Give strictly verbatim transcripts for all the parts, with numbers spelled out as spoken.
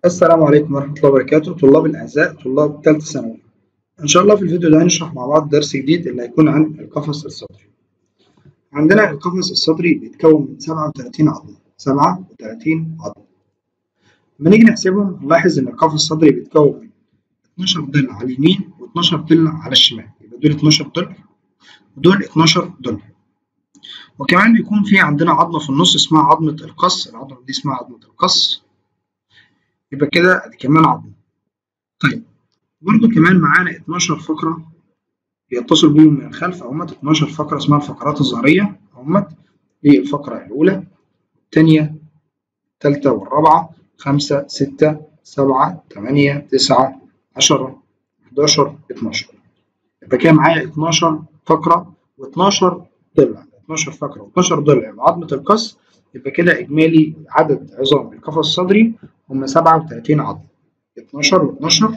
السلام عليكم ورحمة الله وبركاته. طلاب الأعزاء، طلاب ثالثة ثانوي. إن شاء الله في الفيديو ده هنشرح مع بعض درس جديد اللي هيكون عن القفص الصدري. عندنا القفص الصدري بيتكون من سبعة وثلاثين عظمة، سبعة وثلاثين عظمة. لما نيجي نحسبهم نلاحظ إن القفص الصدري بيتكون من اتناشر ضلع على اليمين و12 ضلع على الشمال، يبقى دول اتناشر ضلع ودول اتناشر ضلع. وكمان بيكون في عندنا عظمة في النص اسمها عظمة القص، العظمة دي اسمها عظمة القص، يبقى كده دي كمان عظمة. طيب برضه كمان معانا اتناشر فقرة بيتصل بيهم من الخلف اهمت، اتناشر فقرة اسمها الفقرات الظهرية اهمت. دي الفقرة الأولى، الثانية، الثالثة والرابعة، خمسة، ستة، سبعة، ثمانية، تسعة، عشرة، حداشر، اتناشر. يبقى كده معايا اتناشر فقرة واتناشر ضلع، اتناشر فقرة واتناشر ضلع بعظمة القص. يبقى كده إجمالي عدد عظام القفص الصدري هم سبعة وثلاثين عظمة. اتناشر واتناشر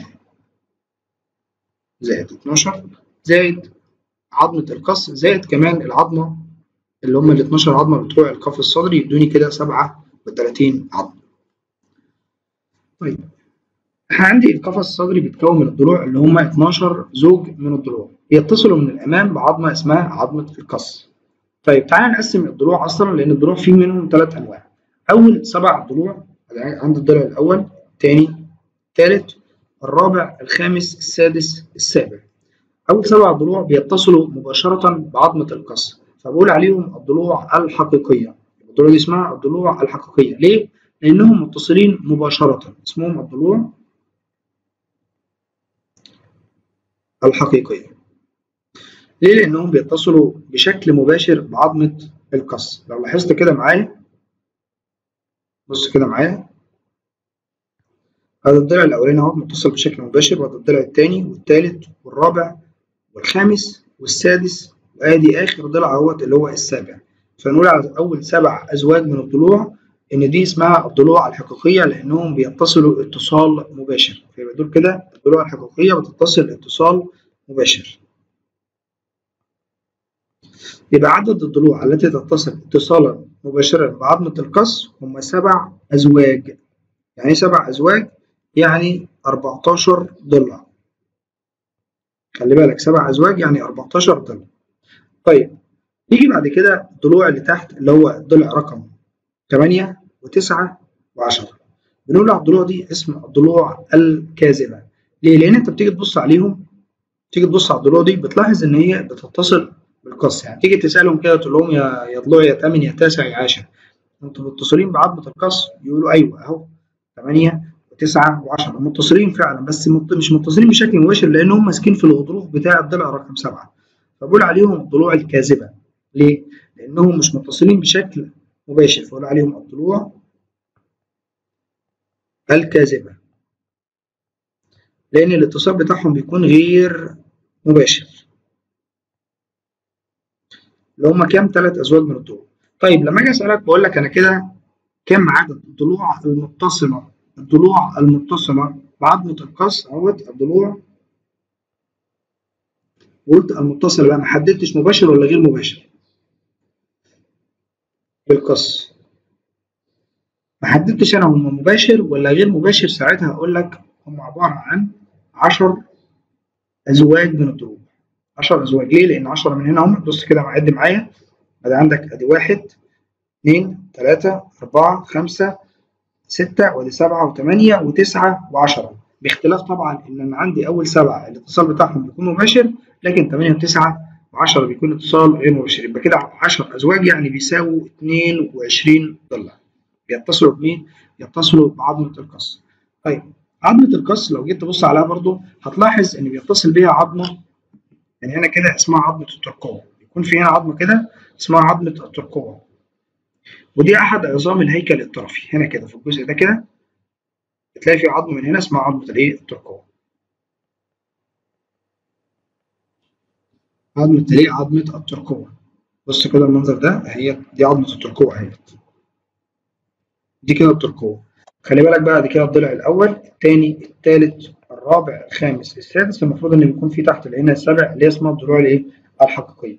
زائد اتناشر زائد عظمة القص زائد كمان العظمة اللي هم ال اتناشر عظمة بتوع القفص الصدري يدوني كده سبعة وثلاثين عظمة. طيب احنا عندي القفص الصدري بيتكون من الضلوع اللي هم اتناشر زوج من الضلوع يتصلوا من الأمام بعظمة اسمها عظمة القص. طيب تعالى نقسم الضلوع أصلا، لأن الضلوع فيه منهم ثلاث أنواع. أول سبع ضلوع عند الضلع الأول، الثاني، الثالث، الرابع، الخامس، السادس، السابع. أول سبع ضلوع بيتصلوا مباشرة بعظمة القص، فبقول عليهم الضلوع الحقيقية. الضلوع دي اسمها الضلوع الحقيقية. ليه؟ لأنهم متصلين مباشرة، اسمهم الضلوع الحقيقية. ليه؟ لأنهم بيتصلوا بشكل مباشر بعظمة القص. لو لاحظت كده معايا، بص كده معايا، هذا الضلع الأولاني أهو متصل بشكل مباشر، وهذا الضلع الثاني والثالث والرابع والخامس والسادس، وادي اخر ضلع اهوت اللي هو السابع. فنقول على اول سبع ازواج من الضلوع ان دي اسمها الضلوع الحقيقيه، لانهم بيتصلوا اتصال مباشر. فيبقى دول كده الضلوع الحقيقيه بتتصل اتصال مباشر. يبقى عدد الضلوع التي تتصل اتصالا مباشرا بعظمه القص هم سبع ازواج. يعني سبع ازواج يعني اربعتاشر ضلع. خلي بالك، سبع ازواج يعني اربعتاشر ضلع. طيب يجي بعد كده الضلوع اللي تحت اللي هو الضلع رقم ثمانية وتسعة وعشرة. بنقول على الضلوع دي اسم الضلوع الكاذبة. ليه؟ لأن أنت بتيجي تبص عليهم، تيجي تبص على الضلوع دي بتلاحظ إن هي بتتصل بالقص. يعني تيجي تسألهم كده تقول لهم يا يا ضلوع يا ثامن يا تاسع يا عاشر، أنتوا متصلين بعظمة القص؟ يقولوا أيوه أهو ثمانية وتسعة وعشرة متصلين فعلا، بس مش متصلين بشكل مباشر لأنهم ماسكين في الغضروف بتاع الضلع رقم سبعة. فبقول عليهم الضلوع الكاذبة. ليه؟ لأنهم مش متصلين بشكل مباشر، فقول عليهم الضلوع الكاذبة، لأن الاتصال بتاعهم بيكون غير مباشر. اللي هم كام؟ ثلاث أزواج من الضلوع. طيب لما أجي أسألك بقول لك أنا كده كم عدد الضلوع المتصلة، الضلوع المتصلة بعظمة القص أهوت الضلوع، وقلت المتصلة بقى، ما حددتش مباشر ولا غير مباشر بالقص. ما حددتش انا هم مباشر ولا غير مباشر، ساعتها هقول لك هم عباره عن عشر ازواج من الضلوع. عشر ازواج. ليه؟ لان عشرة من هنا هم، بص كده عد معايا، ادي عندك ادي واحد اثنين ثلاثة أربعة خمسة ستة وادي سبعة وثمانية وتسعة وعشرة، باختلاف طبعا ان انا عندي اول سبعه الاتصال بتاعهم بيكون مباشر، لكن ثمانية وتسعة وعشرة بيكون اتصال غير مباشر. يبقى كده عشر ازواج يعني بيساووا اثنين وعشرين ضلع بيتصلوا بمين؟ يتصلوا بعظمة القص. طيب عظمة القص لو جيت تبص عليها برضو هتلاحظ ان بيتصل بيها عظمة، يعني هنا كده اسمها عظمة الترقوة، يكون في هنا عظمة كده اسمها عظمة الترقوة، ودي احد عظام الهيكل الطرفي. هنا كده في الجزء ده كده بتلاقي في عظمة من هنا اسمها عظمة الايه؟ الترقوة. عظمة الايه؟ عظمة الترقوة. بص كده المنظر ده، هي دي عظمة الترقوة اهي، دي كده الترقوة. خلي بالك بقى، دي كده الضلع الاول، الثاني، الثالث، الرابع، الخامس، السادس. المفروض ان بيكون في تحت العين السابع اللي هي اسمها الضلوع الايه؟ الحقيقيه.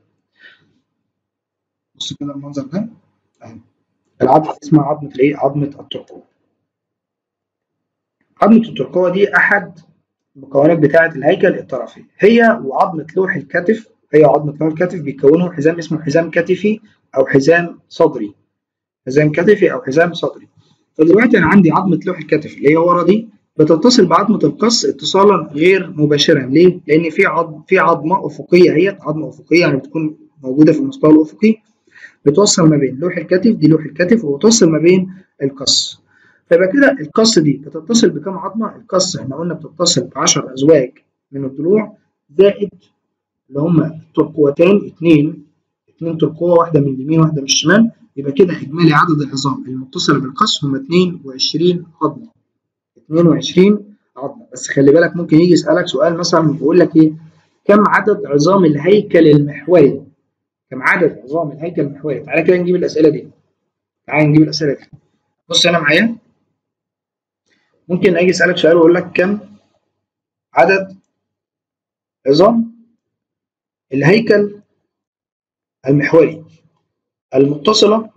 بص كده المنظر ده اهي، العظمه اسمها عظمه الايه؟ عظمه الترقوة. عظمة الترقوة دي أحد المكونات بتاعة الهيكل الطرفي، هي وعظمة لوح الكتف، هي وعظمة لوح الكتف بيكونوا حزام اسمه حزام كتفي أو حزام صدري، حزام كتفي أو حزام صدري. فدلوقتي أنا عندي عظمة لوح الكتف اللي هي ورا دي بتتصل بعظمة القص اتصالا غير مباشرا، ليه؟ لأن في عظم في عظمة أفقية، هي عظمة أفقية يعني بتكون موجودة في المستوى الأفقي بتوصل ما بين لوح الكتف، دي لوح الكتف، وبتوصل ما بين القص. فيبقى كده القص دي بتتصل بكام عظمة؟ القص احنا قلنا بتتصل ب عشر أزواج من الضلوع زائد اللي هم الترقوتين، اثنين اثنين ترقوة، واحدة من اليمين واحدة من الشمال، يبقى كده إجمالي عدد العظام المتصلة بالقص هم اثنين وعشرين عظمة. اثنين وعشرين عظمة. بس خلي بالك ممكن يجي يسألك سؤال مثلا يقول لك إيه؟ كم عدد عظام الهيكل المحوري؟ كم عدد عظام الهيكل المحوري؟ تعالى كده نجيب الأسئلة دي. تعالى نجيب الأسئلة دي. بص هنا معايا. ممكن أجي أسألك سؤال وأقول لك كم عدد عظام الهيكل المحوري المتصلة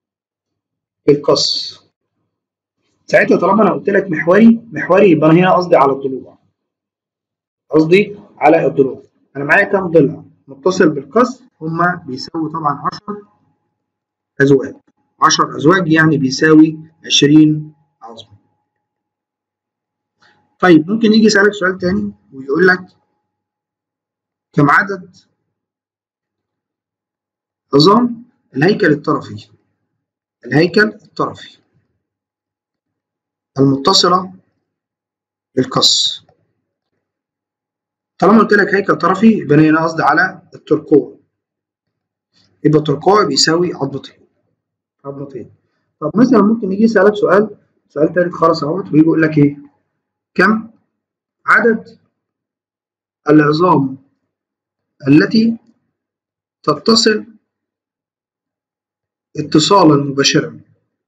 بالقص. ساعتها طالما أنا قلت لك محوري محوري يبقى أنا هنا قصدي على الضلوع. قصدي على الضلوع. أنا معايا كم ضلع متصل بالقص؟ هما بيساوي طبعا عشر أزواج. عشر أزواج يعني بيساوي عشرين عظمة. طيب ممكن يجي يسألك سؤال تاني ويقول لك كم عدد عظام الهيكل الطرفي الهيكل الطرفي المتصلة بالقص. طالما قلت لك هيكل طرفي يبقى هنا قصدي على الترقوة، يبقى الترقوة بيساوي عظمتين عظمتين. طب مثلا ممكن يجي يسألك سؤال سؤال تالت خالص اهوت ويجي يقول لك ايه؟ كم عدد العظام التي تتصل اتصالا مباشرا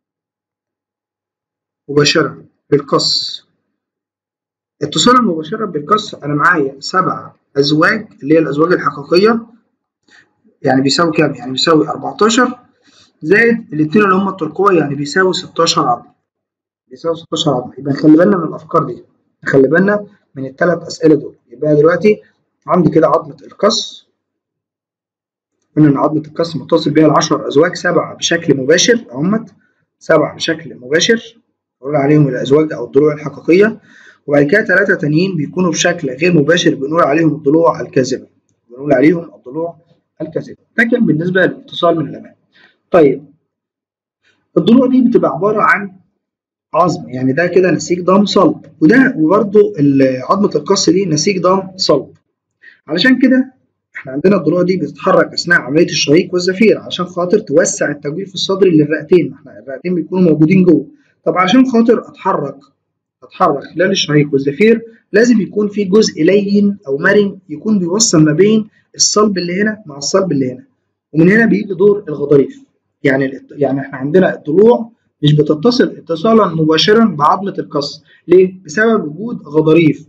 مباشرا بالقص. اتصالا مباشرا بالقص انا معايا سبع ازواج اللي هي الازواج الحقيقيه، يعني بيساوي كام؟ يعني بيساوي أربعتاشر زائد الاثنين اللي هم الترقوه يعني بيساوي ستاشر عظمه. بيساوي ستاشر عظمه. يبقى نخلي بالنا من الافكار دي، نخلي بالنا من الثلاث اسئله دول. يبقى دلوقتي عندي كده عظمه القص، قلنا ان عظمه القص متصل بها العشر ازواج، سبعه بشكل مباشر اهمت، سبعه بشكل مباشر بنقول عليهم الازواج او الضلوع الحقيقيه، وبعد كده ثلاثه تانيين بيكونوا بشكل غير مباشر بنقول عليهم الضلوع الكاذبه، بنقول عليهم الضلوع الكاذبه. ده كان بالنسبه للاتصال من الامام. طيب الضلوع دي بتبقى عباره عن عظم، يعني ده كده نسيج ضم صلب، وده وبرده عظمه القص دي نسيج ضم صلب. علشان كده احنا عندنا الضلوع دي بتتحرك اثناء عمليه الشهيق والزفير عشان خاطر توسع التجويف الصدري للرئتين، احنا الرئتين بيكونوا موجودين جوه. طب عشان خاطر اتحرك اتحرك خلال الشهيق والزفير لازم يكون في جزء لين او مرن يكون بيوصل ما بين الصلب اللي هنا مع الصلب اللي هنا، ومن هنا بيجي دور الغضاريف. يعني يعني احنا عندنا الضلوع مش بتتصل اتصالا مباشرا بعظمه القص، ليه؟ بسبب وجود غضاريف.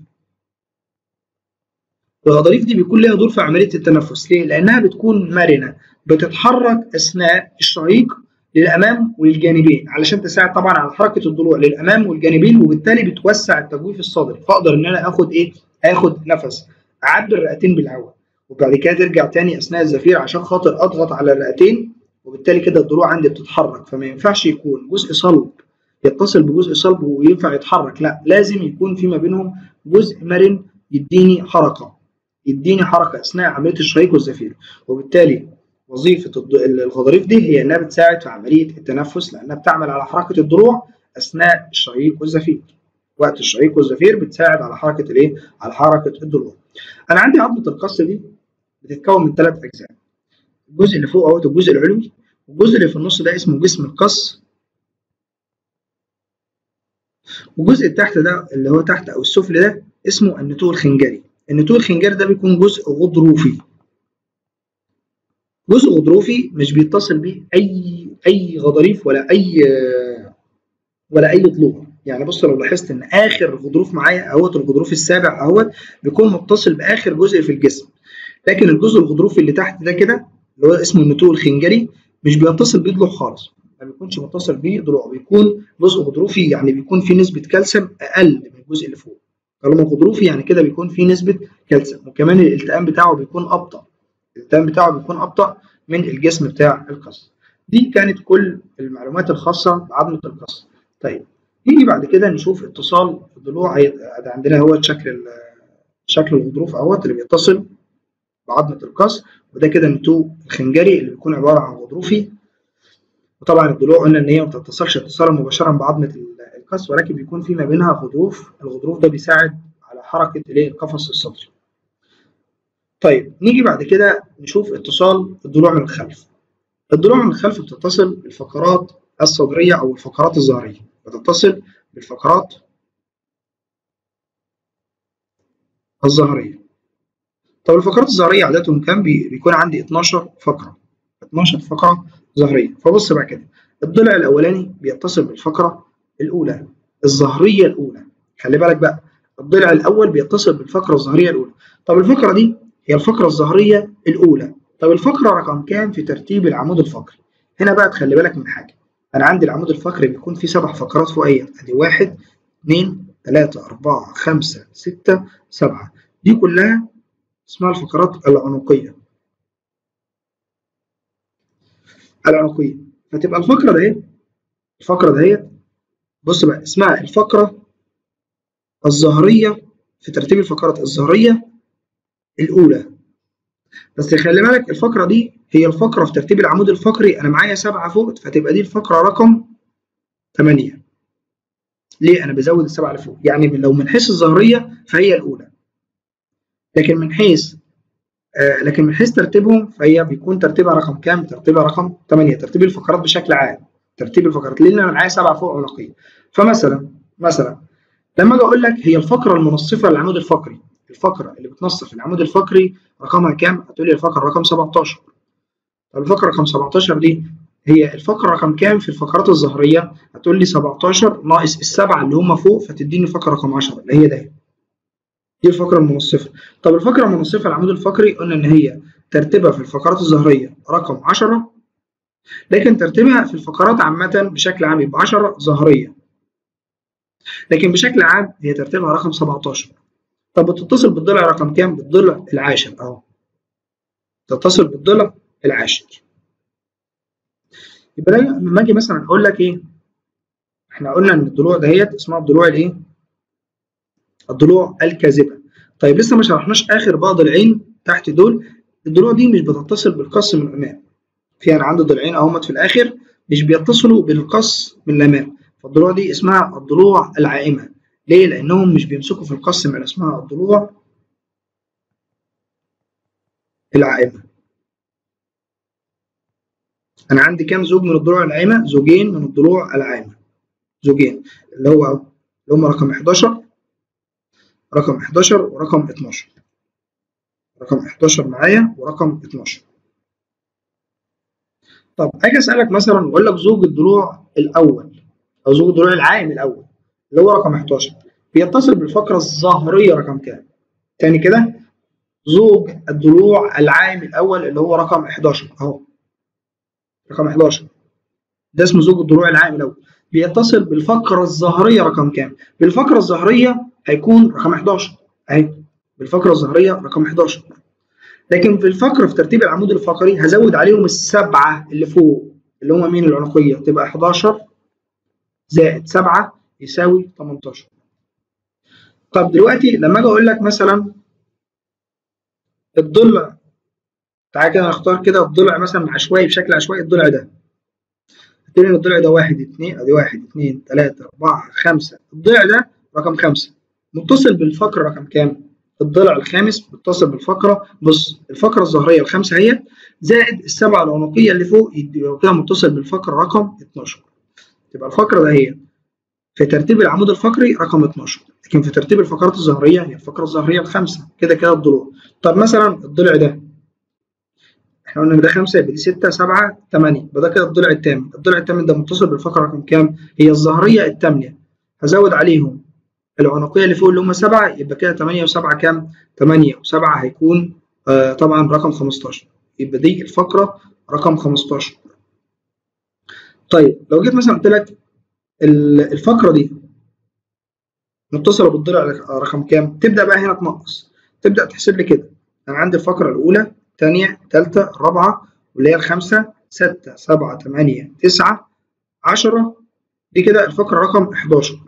الغضاريف دي بيكون لها دور في عمليه التنفس، ليه؟ لانها بتكون مرنه بتتحرك اثناء الشهيق للامام والجانبين علشان تساعد طبعا على حركه الضلوع للامام والجانبين، وبالتالي بتوسع التجويف الصدري، فاقدر ان انا اخد ايه؟ اخد نفس، اعبي الرئتين بالهواء، وبعد كده ترجع تاني اثناء الزفير عشان خاطر اضغط على الرئتين، وبالتالي كده الضلوع عندي بتتحرك. فما ينفعش يكون جزء صلب يتصل بجزء صلب وينفع يتحرك، لا، لازم يكون في ما بينهم جزء مرن يديني حركه يديني حركه اثناء عمليه الشهيق والزفير. وبالتالي وظيفه الغضاريف دي هي انها بتساعد في عمليه التنفس، لانها بتعمل على حركه الضلوع اثناء الشهيق والزفير. وقت الشهيق والزفير بتساعد على حركه الايه؟ على حركه الضلوع. انا عندي عظمه القص دي بتتكون من ثلاث اجزاء. الجزء اللي فوق اهوت الجزء العلوي، والجزء اللي في النص ده اسمه جسم القص، والجزء تحت ده اللي هو تحت او السفلي ده اسمه النتوء الخنجري. النتوء الخنجري ده بيكون جزء غضروفي. جزء غضروفي مش بيتصل بيه اي اي غضاريف ولا اي ولا اي ضلوع. يعني بص لو لاحظت ان اخر غضروف معايا اهوت الغضروف السابع اهوت بيكون متصل باخر جزء في الجسم، لكن الجزء الغضروفي اللي تحت ده كده اللي هو اسمه النتوء الخنجري مش بيتصل بيه ضلوع خالص، ما بيكونش متصل بيه ضلوع، بيكون جزء غضروفي، يعني بيكون فيه نسبة كالسيوم أقل من الجزء اللي فوق. طالما غضروفي يعني كده بيكون فيه نسبة كالسيوم، وكمان الالتئام بتاعه بيكون أبطأ. الالتئام بتاعه بيكون أبطأ من الجسم بتاع القص. دي كانت كل المعلومات الخاصة بعظمة القص. طيب نيجي بعد كده نشوف اتصال الضلوع. عندنا هو شكل شكل الغضروف اهوت اللي بيتصل بعظمة القص، وده كده النتوء الخنجري اللي بيكون عبارة عن غضروفي. وطبعا الضلوع قلنا ان هي ما بتتصلش اتصالا مباشرا بعظمة القص، ولكن بيكون في ما بينها غضروف. الغضروف ده بيساعد على حركة القفص الصدري. طيب نيجي بعد كده نشوف اتصال الضلوع من الخلف. الضلوع من الخلف بتتصل بالفقرات الصدرية أو الفقرات الظهرية، بتتصل بالفقرات الظهرية. طب الفقرات الظهرية عددهم كام؟ بيكون عندي اتناشر فقرة، اتناشر فقرة ظهرية. فبص بقى كده، الضلع الأولاني بيتصل بالفقرة الأولى الظهرية الأولى. خلي بالك بقى، الضلع الأول بيتصل بالفقرة الظهرية الأولى. طب الفقرة دي هي الفقرة الظهرية الأولى. طب الفقرة رقم كام في ترتيب العمود الفقري؟ هنا بقى تخلي بالك من حاجة. أنا عندي العمود الفقري بيكون فيه سبع فقرات فوقية، أدي واحد اتنين تلاتة أربعة خمسة ستة سبعة، دي كلها اسمها الفقرات العنقية. العنقية. فتبقى الفقرة دهيت الفقرة دهيت بص بقى اسمها الفقرة الظهرية في ترتيب الفقرات الظهرية الأولى. بس خلي بالك الفقرة دي هي الفقرة في ترتيب العمود الفقري، أنا معايا سبعة فوق، فتبقى دي الفقرة رقم ثمانية. ليه؟ أنا بزود السبعة اللي فوق، يعني لو من حيث الظهرية فهي الأولى، لكن من حيث آه لكن من حيث ترتيبهم فهي بيكون ترتيبها رقم كام؟ ترتيبها رقم ثمانية. ترتيب الفقرات بشكل عام، ترتيب الفقرات، لأن أنا معايا سبعة فوق عنقية. فمثلا مثلا لما اجي اقول لك هي الفقره المنصفه للعمود الفقري، الفقره اللي بتنصف العمود الفقري رقمها كام؟ هتقول لي الفقره رقم سبعتاشر. طب الفقره رقم سبعتاشر دي هي الفقره رقم كام في الفقرات الظهريه؟ هتقول لي سبعتاشر ناقص السبعه اللي هم فوق، فتديني الفقره رقم عشرة اللي هي ده، دي الفقره المنصفه. طب الفقره المنصفه للعمود الفقري قلنا ان هي ترتيبها في الفقرات الظهريه رقم عشرة، لكن ترتيبها في الفقرات عامه بشكل عام يبقى عشرة ظهريه، لكن بشكل عام هي ترتيبها رقم سبعتاشر. طب بتتصل بالضلع رقم كام؟ بالضلع العاشر اهو، تتصل بالضلع العاشر. يبقى لما اجي مثلا اقول لك ايه، احنا قلنا ان الضلوع دهيت اسمها الضلوع الايه؟ الضلوع الكاذبه. طيب لسه ما شرحناش اخر بقى ضلعين تحت دول. الضلوع دي مش بتتصل بالقص من الامام، في انا عندي ضلعين اهمت في الاخر مش بيتصلوا بالقص من الامام، فالضلوع دي اسمها الضلوع العائمه. ليه؟ لانهم مش بيمسكوا في القص من اسمها الضلوع العائمه. انا عندي كام زوج من الضلوع العائمه؟ زوجين من الضلوع العائمه، زوجين اللي هو اللي هم رقم حداشر، رقم حداشر ورقم اتناشر، رقم حداشر معايا ورقم اتناشر. طب اجي اسالك مثلا واقول لك زوج الضلوع الاول او زوج الضلوع العائم الاول اللي هو رقم حداشر بيتصل بالفقره الظهريه رقم كام؟ تاني كده، زوج الضلوع العائم الاول اللي هو رقم حداشر اهو، رقم حداشر ده اسمه زوج الضلوع العائم الاول، بيتصل بالفقره الظهريه رقم كام؟ بالفقره الظهريه هيكون رقم حداشر اهي، بالفقره الظهريه رقم حداشر. لكن في الفقره في ترتيب العمود الفقري هزود عليهم السبعه اللي فوق اللي هم مين؟ العنقيه، تبقى حداشر زائد سبعة يساوي تمنتاشر. طب دلوقتي لما اجي اقول لك مثلا الضلع، تعالى كده نختار كده الضلع مثلا عشوائي بشكل عشوائي، الضلع ده هتقول ان الضلع ده واحد اتنين، ادي واحد اتنين تلاتة أربعة خمسة، الضلع ده رقم خمسة متصل بالفقرة رقم كام؟ الضلع الخامس متصل بالفقرة، بص الفقرة الظهرية الخامسة هي زائد السبعة العنقية اللي فوق يبقى كده متصل بالفقرة رقم اتناشر. تبقى الفقرة ده هي في ترتيب العمود الفقري رقم اتناشر، لكن في ترتيب الفقرات الظهرية هي الفقرة الظهرية الخامسة. كده كده الضلوع. طب مثلا الضلع ده احنا قلنا ان ده خمسة، يبقى دي ستة سبعة تمانية، يبقى ده كده الضلع الثامن. الضلع الثامن ده متصل بالفقرة رقم كام؟ هي الظهرية الثامنة، هزود عليهم العنقية اللي فوق اللي هم سبعة، يبقى كده تمانية و7 كام؟ تمانية و7 هيكون آه طبعا رقم خمستاشر، يبقى دي الفقرة رقم خمستاشر. طيب لو جيت مثلا قلت لك الفقره دي متصله بالضلع رقم كام؟ تبدا بقى هنا تنقص، تبدا تحسب لي كده. انا عندي الفقره الاولى، الثانيه، الثالثه، الرابعه، واللي هي الخامسه، سته، سبعه، ثمانيه، تسعه، عشره. دي كده الفقره رقم حداشر.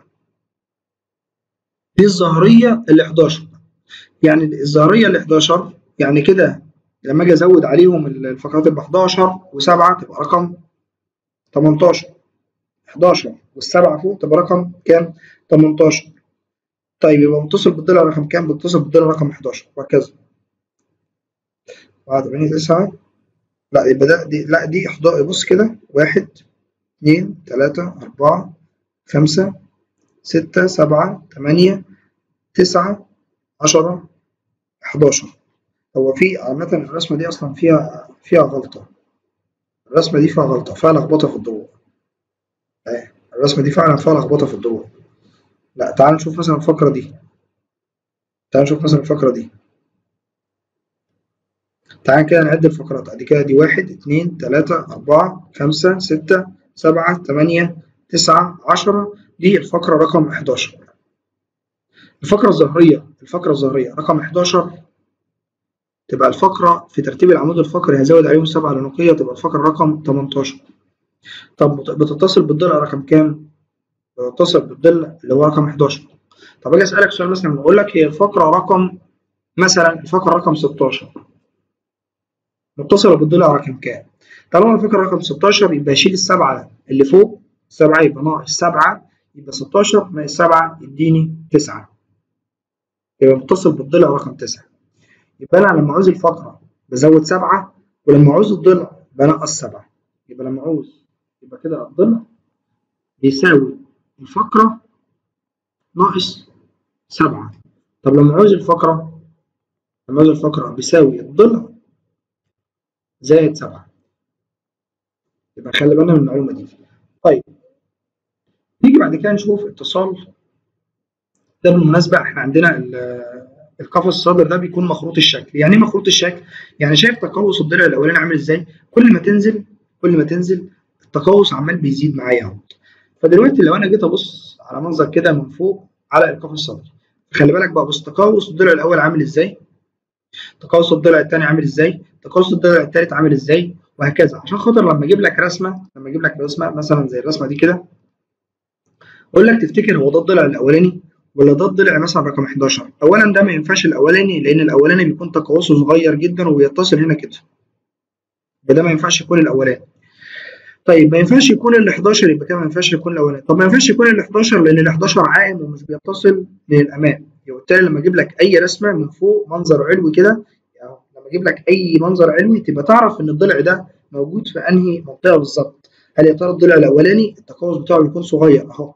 دي الظاهريه ال حداشر. يعني الظاهريه ال حداشر يعني كده لما اجي ازود عليهم الفقرات تبقى حداشر و7 تبقى رقم تمنتاشر. حداشر والسبعه فوق تبقى رقم كام؟ تمنتاشر. طيب يبقى متصل بالضلع رقم كام؟ بيتصل بالضلع رقم حداشر وهكذا. واحد، ثمانية، تسعة. لا يبقى ده دي لا دي احداشر. بص كده، واحد، اتنين، تلاتة، أربعة، خمسة، ستة، سبعة، تمانية، تسعة، عشرة، حداشر. هو في عامة الرسمة دي أصلا فيها فيها غلطة. الرسمة دي فيها غلطة، فيها لخبطة في الضلوع. أهي الرسمة دي فعلا فيها لخبطة في الضلوع. لا تعال نشوف مثلا الفقرة دي. تعال نشوف مثلا الفقرة دي. تعال كده نعد الفقرات. ادي كده دي واحد، اتنين، تلاتة، أربعة، خمسة، ستة، سبعة، تمانية، تسعة، عشرة. دي الفقرة رقم حداشر. الفقرة الظهرية الفقرة الظهرية رقم حداشر تبقى الفقرة في ترتيب العمود الفقري هزود عليهم سبعة لنقية تبقى الفقرة رقم تمنتاشر. طب بتتصل بالضلع رقم كام؟ بتتصل بالضلع اللي هو رقم حداشر. طب اجي اسألك سؤال مثلا اقول لك هي الفقرة رقم مثلا الفقرة رقم ستاشر متصلة بالضلع رقم كام؟ طالما الفكرة رقم ستاشر يبقى شيل السبعة اللي فوق. سبعة يبقى ناقص سبعة، يبقى ستاشر ناقص سبعة يديني تسعة. يبقى متصل بالضلع رقم تسعة. يبقى أنا لما عاوز الفقرة بزود سبعة، ولما عاوز الضلع بنقص سبعة. يبقى لما عاوز يبقى كده الضلع بيساوي الفقرة ناقص سبعة. طب لما عاوز الفقرة لما عاوز الفقرة بيساوي الضلع زائد سبعة. يبقى خلي بالنا من المعلومة دي. طيب نيجي بعد كده نشوف اتصال. ده بالمناسبة احنا عندنا القفص الصدر ده بيكون مخروط الشكل. يعني ايه مخروط الشكل؟ يعني شايف تقوس الضلع الاولاني عامل ازاي؟ كل ما تنزل كل ما تنزل التقوس عمال بيزيد معايا اهو. فدلوقتي لو انا جيت ابص على منظر كده من فوق على القفص الصدري، خلي بالك بقى، بص تقوس الضلع الاول عامل ازاي؟ تقوس الضلع الثاني عامل ازاي؟ تقوس الضلع الثالث عامل ازاي؟ وهكذا. عشان خاطر لما اجيب لك رسمه لما اجيب لك رسمه مثلا زي الرسمه دي كده، اقول لك تفتكر هو ده الضلع الاولاني ولا ده الضلع مثلا رقم حداشر؟ اولا ده ما ينفعش الاولاني لان الاولاني بيكون تقوسه صغير جدا وبيتصل هنا كده، فده ما ينفعش يكون الاولاني. طيب ما ينفعش يكون ال حداشر، يبقى كده ما ينفعش يكون الاولاني. طب ما ينفعش يكون ال حداشر لان ال حداشر عائم ومش بيتصل من الامام. يبقى بالتالي لما اجيب لك اي رسمه من فوق منظر علوي كده، يعني لما اجيب لك اي منظر علوي تبقى تعرف ان الضلع ده موجود في انهي منطقه بالظبط. هل يا ترى الضلع الاولاني التقوس بتاعه بيكون صغير اهو،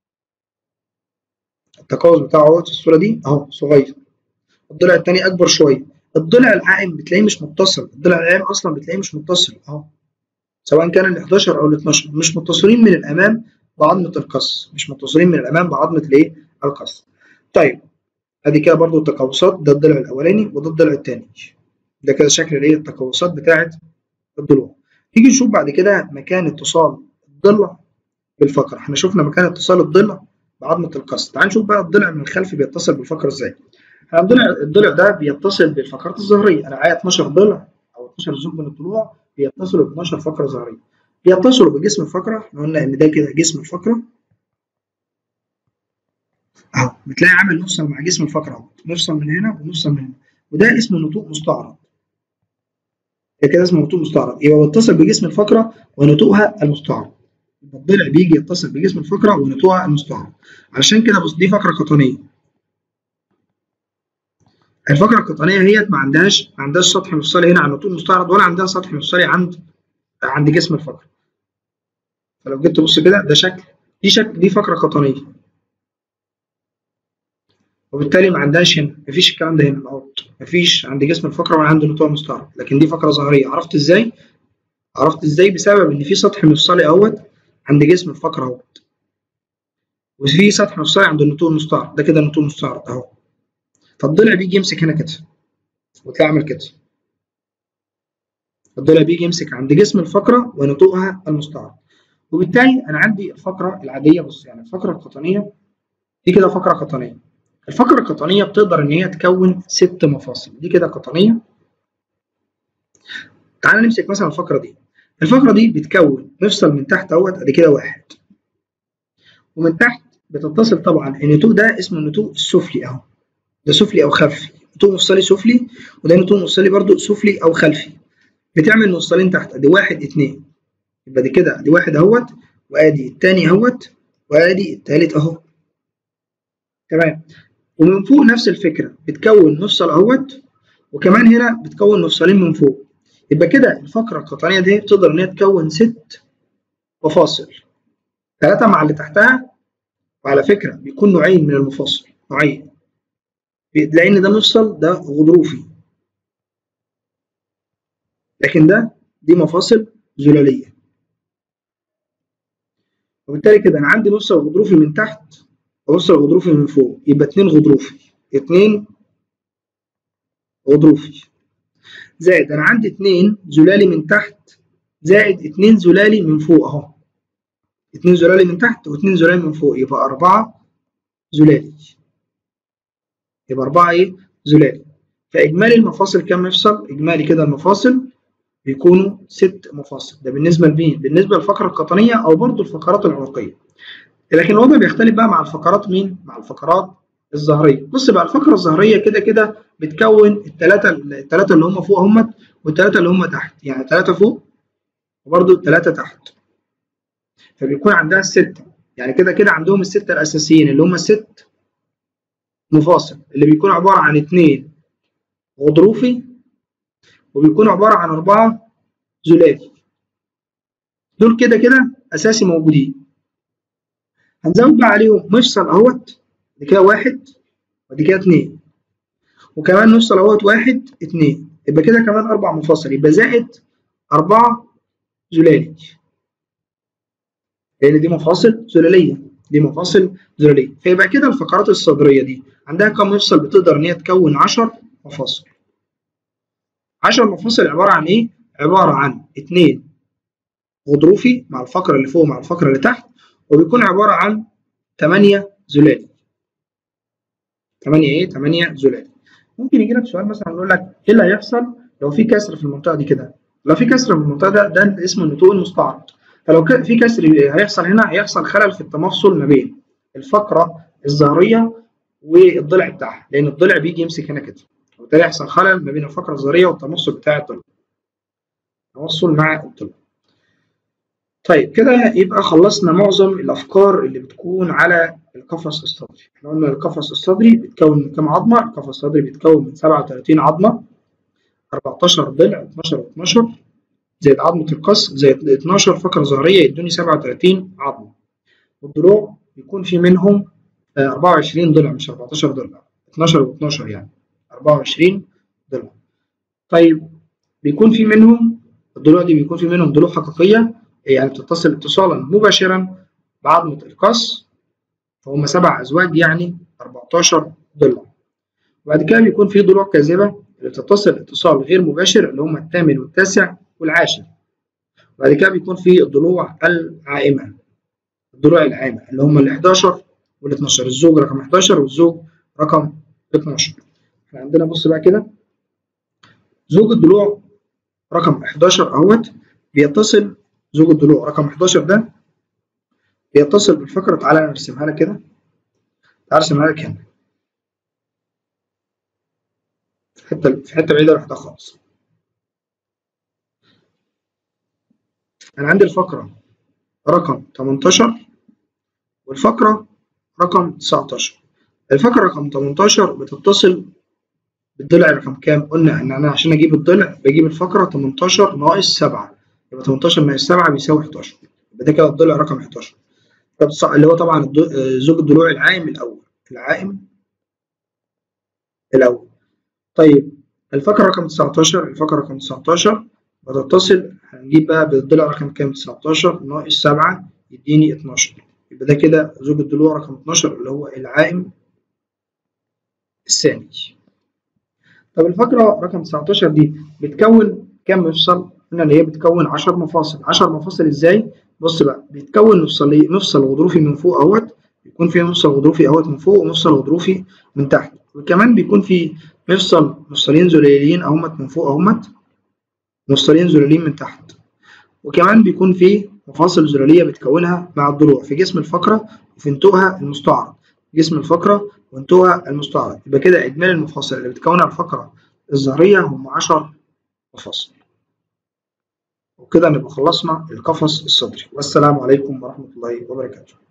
التقوس بتاعه اهو في الصوره دي اهو صغير. الضلع الثاني اكبر شويه. الضلع العائم بتلاقيه مش متصل. الضلع العائم اصلا بتلاقيه مش متصل اهو، سواء كان ال حداشر او ال اتناشر مش متصلين من الامام بعظمه القص. مش متصلين من الامام بعظمه الايه؟ القص. طيب ادي كده برضو التقوسات. ده الضلع الاولاني وده الضلع الثاني. ده كده شكل الايه؟ التقوسات بتاعه الضلوع. نيجي نشوف بعد كده مكان اتصال الضلع بالفقره. احنا شفنا مكان اتصال الضلع بعظمه القص. تعال نشوف بقى الضلع من الخلف بيتصل بالفقره ازاي. احنا الضلع الضلع ده بيتصل بالفقرات الظهريه. انا معايا اتناشر ضلع او اتناشر زوج من الضلوع بيتصلوا ب اتناشر فقره ظهريه. بيتصلوا بجسم الفقره. احنا قلنا ان ده كده جسم الفقره اهو، بتلاقي عامل مفصل مع جسم الفقره اهو، مفصل من هنا ومفصل من هنا، وده اسمه نتوء مستعرض. ده كده اسمه نتوء مستعرض. يبقى بيتصل بجسم الفقره ونتوءها المستعرض. يبقى الضلع بيجي يتصل بجسم الفقره ونتوءها المستعرض. علشان كده بص دي فقره قطنيه. الفقره القطنيه هي ما عندهاش ما عندهاش سطح مفصلي هنا على النتوء المستعرض، ولا عندها سطح مفصلي عند عند جسم الفقره. فلو جيت تبص كده ده شكل دي شكل دي فقره قطنيه، وبالتالي ما عندهاش هنا، مفيش الكلام ده هنا اهو، مفيش عند جسم الفقره ولا عند النتوء المستعرض. لكن دي فقره ظهريه. عرفت ازاي؟ عرفت ازاي؟ بسبب ان في سطح مفصلي اهوت عند جسم الفقره اهوت، وفي سطح مفصلي عند النتوء المستعرض. ده كده النتوء المستعرض اهو. فالضلع بيجي يمسك هنا كده وتلاقي عامل كده. الضلع بيجي يمسك عند جسم الفقره ونتوءها المستعرض. وبالتالي انا عندي الفقره العاديه. بص يعني الفقره القطنيه دي كده فقره قطنيه. الفقره القطنيه بتقدر ان هي تكون ست مفاصل، دي كده قطنيه. تعال نمسك مثلا الفقره دي. الفقره دي بتكون مفصل من تحت اهوت، ادي كده واحد، ومن تحت بتتصل طبعا النتوء ده اسمه النتوء السفلي اهو، ده سفلي او خلفي، نتوء مفصلي سفلي، وده نتوء مفصلي برضو سفلي او خلفي. بتعمل مفصلين تحت، ادي واحد اتنين، يبقى دي كده ادي واحد اهوت، وادي التاني اهوت، وادي التالت اهو. تمام. ومن فوق نفس الفكره، بتكون مفصل اهوت، وكمان هنا بتكون مفصلين من فوق. يبقى كده الفقره القطنيه دي بتقدر ان هي تكون ست مفاصل، ثلاثه مع اللي تحتها. وعلى فكره بيكون نوعين من المفاصل، نوعين، لان ده مفصل ده غضروفي، لكن ده دي مفاصل زلاليه. وبالتالي كده انا عندي مفصل غضروفي من تحت ومفصل غضروفي من فوق، يبقى اتنين غضروفي، اتنين غضروفي، زائد انا عندي اتنين زلالي من تحت، زائد اتنين زلالي من فوق اهو، اتنين زلالي من تحت واتنين زلالي من فوق، يبقى اربعة زلالي، يبقى اربعة ايه زلالي. فاجمالي المفاصل كام مفصل؟ اجمالي كده المفاصل بيكونوا ست مفاصل. ده بالنسبه لمين؟ بالنسبه للفقره القطنيه او برضو الفقرات العنقيه. لكن الوضع بيختلف بقى مع الفقرات مين؟ مع الفقرات الظهريه. بص بقى الفقره الظهريه كده كده بتكون الثلاثه الثلاثه اللي هم فوق هم، والثلاثه اللي هم تحت، يعني ثلاثه فوق وبرضو ثلاثه تحت، فبيكون عندها السته. يعني كده كده عندهم السته الاساسيين اللي هم الست مفاصل، اللي بيكون عباره عن اثنين غضروفي، وبيكون عباره عن اربعه زلالي. دول كده كده اساسي موجودين. هنزود بقى عليهم مفصل اهوت، دي كده واحد، ودي كده اتنين، وكمان مفصل اهوت واحد اتنين، يبقى كده كمان اربع مفاصل، يبقى زائد اربعه زلالي، لان دي مفاصل زلاليه، دي مفاصل زلاليه. فيبقى كده الفقرات الصدريه دي عندها كم مفصل؟ بتقدر ان هي تكون عشر مفاصل. عشر مفاصل عباره عن ايه؟ عباره عن اتنين غضروفي مع الفقره اللي فوق مع الفقره اللي تحت، وبيكون عباره عن تمانية زلالي. تمانية ايه؟ تمانية زلالي. ممكن يجي لك سؤال مثلا يقول لك ايه اللي هيحصل لو في كسر في المنطقه دي كده؟ لو في كسر في المنطقه ده ده اسمه النتوء المستعرض. فلو في كسر هيحصل هنا، هيحصل خلل في التمفصل ما بين الفقره الظهريه والضلع بتاعها، لان الضلع بيجي يمسك هنا كده، وبالتالي يحصل خلل ما بين الفقره الظهريه والتمفصل بتاع الضلع، التمفصل مع الضلع. طيب كده يبقى خلصنا معظم الافكار اللي بتكون على القفص الصدري. احنا قلنا القفص الصدري بيتكون من كام عظمه؟ القفص الصدري بيتكون من سبعة وتلاتين عظمه، اربعتاشر ضلع، اتناشر واتناشر، زائد عظمه القص، زائد اتناشر فقره ظهريه، يدوني سبعة وتلاتين عظمه. والضلوع بيكون في منهم اربعة وعشرين ضلع، مش اربعتاشر ضلع، اتناشر واتناشر يعني اربعة وعشرين ضلع. طيب بيكون في منهم الضلوع دي بيكون في منهم ضلوع حقيقيه، يعني بتتصل اتصالا مباشرا بعظمه القص، فهم سبع ازواج يعني اربعتاشر ضلع. وبعد كده بيكون في ضلوع كاذبه اللي بتتصل اتصال غير مباشر، اللي هم الثامن والتاسع والعاشر. وبعد كده بيكون في الضلوع العائمه، الضلوع العائمه اللي هم ال حداشر وال اتناشر، الزوج رقم حداشر والزوج رقم اتناشر. احنا عندنا بص بقى كده، زوج الضلوع رقم حداشر اهوت بيتصل، زوج الضلوع رقم حداشر ده بيتصل بالفقره. تعالى نرسمها لك كده، تعالى ارسمها لك هنا في حته في حته بعيده لوحدها خالص. انا عندي الفقره رقم تمنتاشر والفقره رقم تسعتاشر. الفقره رقم تمنتاشر بتتصل بالضلع رقم كام؟ قلنا ان انا عشان اجيب الضلع بجيب الفقره تمنتاشر ناقص سبعة، يبقى تمنتاشر ناقص سبعة بيساوي حداشر، يبقى ده كده الضلع رقم حداشر. طب اللي هو طبعا زوج الضلوع العائم الاول، العائم الاول. طيب الفقره رقم تسعتاشر، الفقره رقم تسعتاشر بتتصل، هنجيب بقى بالضلع رقم كام؟ تسعتاشر ناقص سبعة يديني اتناشر، يبقى ده كده زوج الضلوع رقم اتناشر اللي هو العائم الثاني. طب الفقره رقم تسعتاشر دي بتكون كام مفصل؟ قلنا ان هي بتكون عشر مفاصل. عشر مفاصل ازاي؟ بص بقى، بيتكون مفصلي مفصل غضروفي من فوق اهوت، بيكون فيه مفصل غضروفي اهوت من فوق ومفصل غضروفي من تحت، وكمان بيكون فيه مفصل مفصلين زلاليين اهمت من فوق اهمت، مفصلين زلاليين من تحت، وكمان بيكون فيه مفاصل زلالية بتكونها مع الضلوع في جسم الفقرة وفي انتوءها المستعرض. جسم الفقرة وانتوءها المستعرض. يبقى كده إجمالي المفاصل اللي بتكونها الفقرة الظهرية هم عشر مفاصل. وكده نبقى خلصنا القفص الصدري، والسلام عليكم ورحمة الله وبركاته.